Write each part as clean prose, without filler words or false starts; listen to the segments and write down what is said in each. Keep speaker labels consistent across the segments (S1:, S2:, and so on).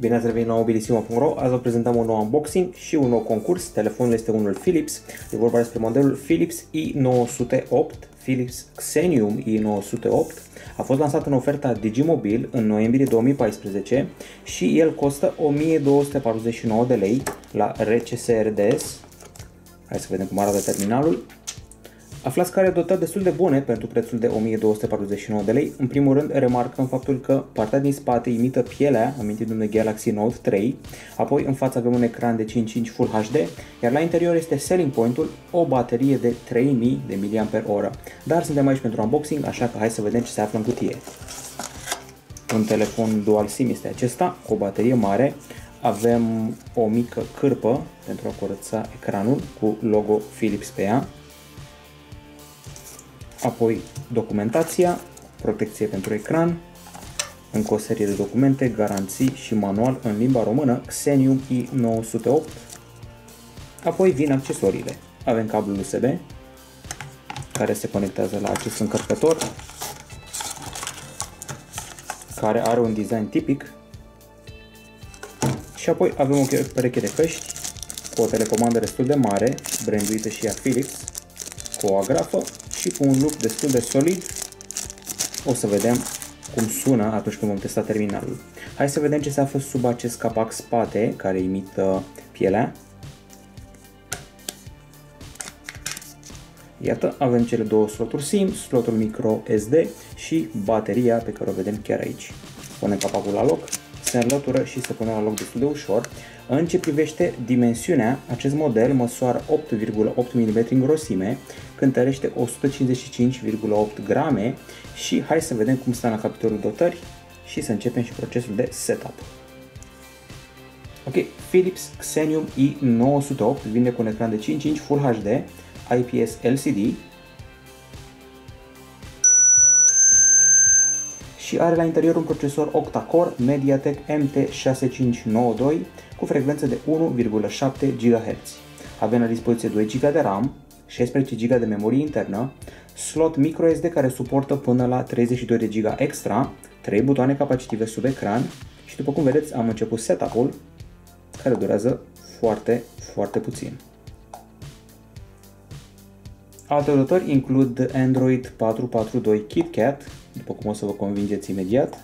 S1: Bine ați revenit la mobilisimo.ro. Azi vă prezentăm un nou unboxing și un nou concurs. Telefonul este unul Philips. E vorba despre modelul Philips i908, Philips Xenium i908. A fost lansat în oferta Digimobil în noiembrie 2014 și el costă 1249 de lei la RCS RDS. Hai să vedem cum arată terminalul. Aflați că are dotări destul de bune pentru prețul de 1249 de lei. În primul rând, remarcăm faptul că partea din spate imită pielea, amintindu-ne Galaxy Note 3. Apoi, în față avem un ecran de 5.5 Full HD, iar la interior este selling point-ul, o baterie de 3000 de mAh. Dar suntem aici pentru unboxing, așa că hai să vedem ce se află în cutie. Un telefon dual SIM este acesta, cu o baterie mare. Avem o mică cârpă pentru a curăța ecranul cu logo Philips pe ea. Apoi documentația, protecție pentru ecran, încă o serie de documente, garanții și manual în limba română, Xenium i908. Apoi vin accesoriile. Avem cablul USB, care se conectează la acest încărcător, care are un design tipic. Și apoi avem o pereche de căști cu o telecomandă destul de mare, branduită și ea Philips, cu o agrafă și cu un look destul de solid. O să vedem cum sună atunci când vom testa terminalul. Hai să vedem ce se află sub acest capac spate care imită pielea. Iată, avem cele două sloturi SIM, slotul micro SD și bateria pe care o vedem chiar aici. Punem capacul la loc, se înlătură și se pune la loc destul de ușor. În ce privește dimensiunea, acest model măsoară 8,8 mm în grosime, cântărește 155,8 grame și hai să vedem cum stă la capitolul dotări și să începem și procesul de setup. Ok, Philips Xenium i908 vine cu un ecran de 5.5 Full HD, IPS LCD și are la interior un procesor octa-core MediaTek MT6592 cu frecvență de 1,7 GHz. Avem la dispoziție 2 GB de RAM, 16 GB de memorie internă, slot microSD care suportă până la 32 de GB extra, 3 butoane capacitive sub ecran și după cum vedeți am început setup-ul care durează foarte puțin. Alte dotări includ Android 4.4.2 KitKat, după cum o să vă convingeți imediat.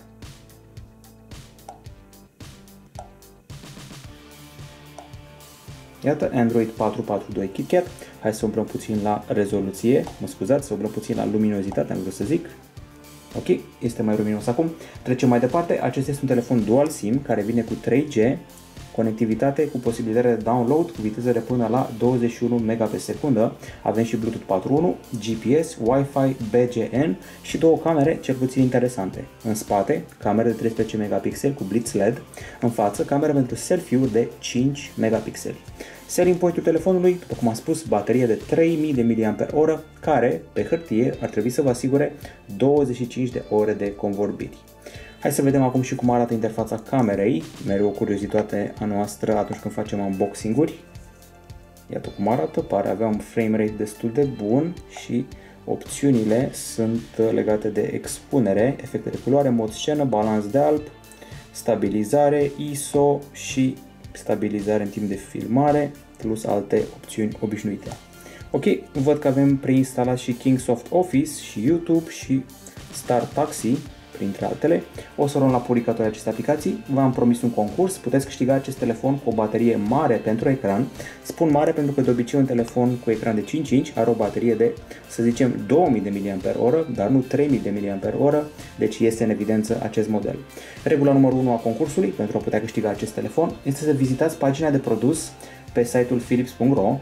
S1: Iată, Android 4.4.2 KitKat. Hai să umblăm puțin la rezoluție, mă scuzați, să umblăm puțin la luminozitate, am vrut să zic. Ok, este mai luminos acum. Trecem mai departe. Acesta este un telefon dual SIM care vine cu 3G, conectivitate cu posibilitatea de download cu viteză de până la 21 Mbps. Avem și Bluetooth 4.1, GPS, Wi-Fi, BGN și două camere cel puțin interesante. În spate, camera de 13 megapixeli cu blitz LED, în față, camera pentru selfie-uri de 5 megapixeli. Selling point-ul telefonului, după cum am spus, baterie de 3000 de mAh, care, pe hârtie, ar trebui să vă asigure 25 de ore de convorbiri. Hai să vedem acum și cum arată interfața camerei, mereu o curiozitate a noastră atunci când facem unboxing-uri. Iată cum arată, pare avea un frame rate destul de bun și opțiunile sunt legate de expunere, efecte de culoare, mod scenă, balanț de alb, stabilizare, ISO și stabilizare în timp de filmare, plus alte opțiuni obișnuite. Ok, văd că avem preinstalat și Kingsoft Office și YouTube și Star Taxi, printre altele. O să luăm la publicatorii aceste aplicații. V-am promis un concurs, puteți câștiga acest telefon cu o baterie mare pentru ecran. Spun mare pentru că de obicei un telefon cu ecran de 5.5 are o baterie de, să zicem, 2000 de mAh, dar nu 3000 de mAh, deci este în evidență acest model. Regula numărul 1 a concursului pentru a putea câștiga acest telefon este să vizitați pagina de produs pe site-ul philips.ro.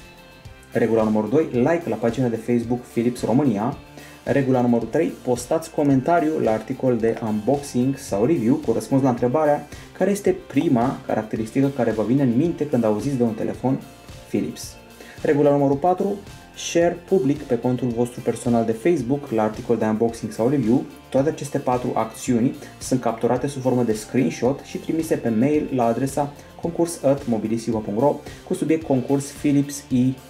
S1: Regula numărul 2, like la pagina de Facebook Philips România. Regula numărul 3, postați comentariu la articol de unboxing sau review cu răspuns la întrebarea care este prima caracteristică care vă vine în minte când auziți de un telefon Philips. Regula numărul 4, share public pe contul vostru personal de Facebook la articol de unboxing sau review. Toate aceste 4 acțiuni sunt capturate sub formă de screenshot și trimise pe mail la adresa concurs@mobilisimo.ro cu subiect concurs Philips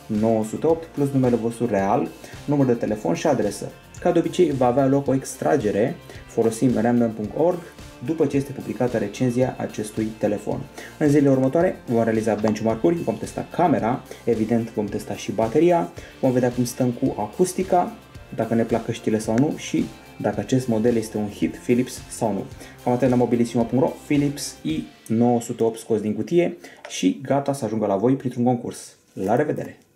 S1: i908 plus numele vostru real, număr de telefon și adresă. Ca de obicei va avea loc o extragere, folosim random.org după ce este publicată recenzia acestui telefon. În zilele următoare vom realiza benchmark-uri, vom testa camera, evident vom testa și bateria, vom vedea cum stăm cu acustica, dacă ne plac căștile sau nu și dacă acest model este un hit Philips sau nu. Cam atât la mobilissimo.ro, Philips i908 scos din cutie și gata să ajungă la voi printr-un concurs. La revedere!